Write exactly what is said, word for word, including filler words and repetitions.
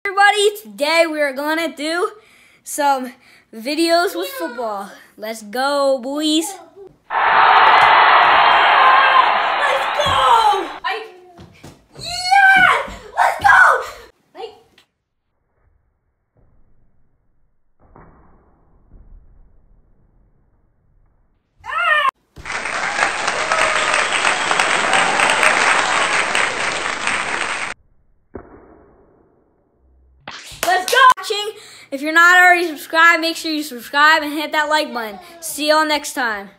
Everybody, today we are gonna do some videos with football. Let's go, boys. Let's go! I, yes! Let's go! Like, ah! Let's go! If you're not already subscribed, make sure you subscribe and hit that like button. See y'all next time.